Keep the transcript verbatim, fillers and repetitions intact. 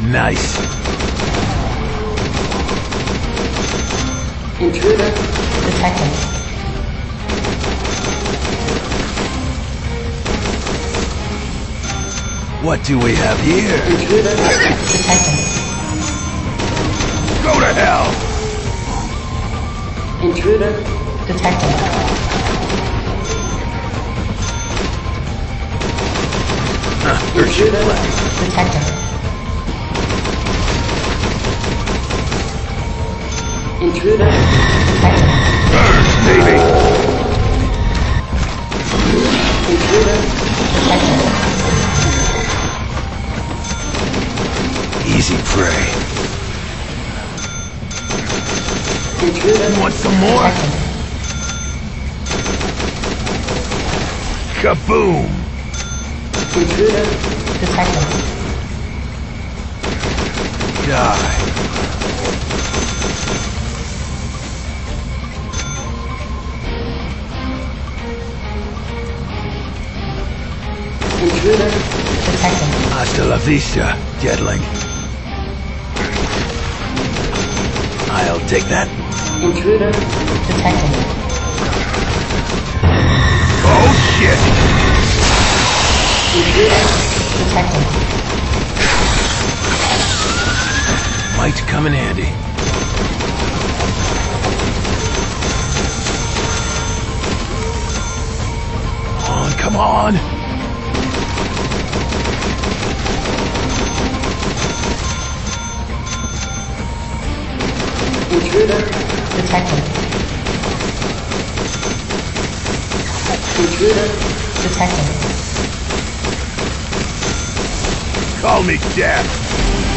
Nice. Intruder detected. What do we have here? Intruder detected. Go to hell! Intruder detected. Huh, hurt your flag. Detected. Intruder detected. Burn, baby! Intruder detected. Easy prey. Intruder Want some more? detected. Kaboom! Intruder detected. Die. Intruder detected. Hasta la vista, Deadling. I'll take that. Intruder detected. Oh shit! Intruder detected. Might come in handy. Come on, come on! Intruder detected. Intruder detected. Call me Death.